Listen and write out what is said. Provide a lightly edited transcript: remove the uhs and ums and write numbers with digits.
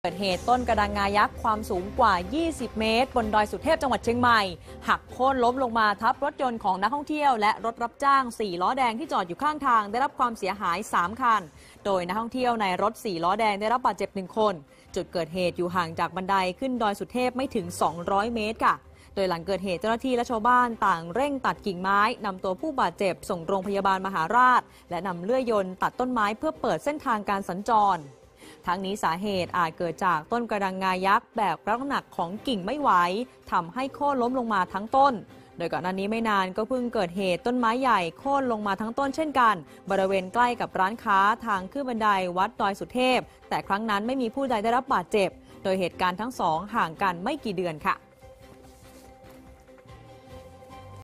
เกิดเหตุต้นกระดังงายักษ์ความสูงกว่า 20 เมตรบนดอยสุเทพจังหวัดเชียงใหม่หักโค่นล้มลงมาทับรถยนต์ของนักท่องเที่ยวและรถรับจ้าง4ล้อแดงที่จอดอยู่ข้างทางได้รับความเสียหาย3คันโดยนักท่องเที่ยวในรถ4ล้อแดงได้รับบาดเจ็บ1คนจุดเกิดเหตุอยู่ห่างจากบันไดขึ้นดอยสุเทพไม่ถึง200 เมตรค่ะโดยหลังเกิดเหตุเจ้าหน้าที่และชาวบ้านต่างเร่งตัดกิ่งไม้นำตัวผู้บาดเจ็บส่งโรงพยาบาลมหาราชและนำเลื่อยยนต์ตัดต้นไม้เพื่อเปิดเส้นทางการสัญจรทั้งนี้สาเหตุอาจเกิดจากต้นกระดังงายักษ์แบบรับน้ำหนักของกิ่งไม่ไหวทำให้โค่นล้มลงมาทั้งต้นโดยก่อนหน้านี้ไม่นานก็เพิ่งเกิดเหตุต้นไม้ใหญ่โค่นลงมาทั้งต้นเช่นกันบริเวณใกล้กับร้านค้าทางขึ้นบันไดวัดดอยสุเทพแต่ครั้งนั้นไม่มีผู้ใดได้รับบาดเจ็บโดยเหตุการณ์ทั้งสองห่างกันไม่กี่เดือนค่ะ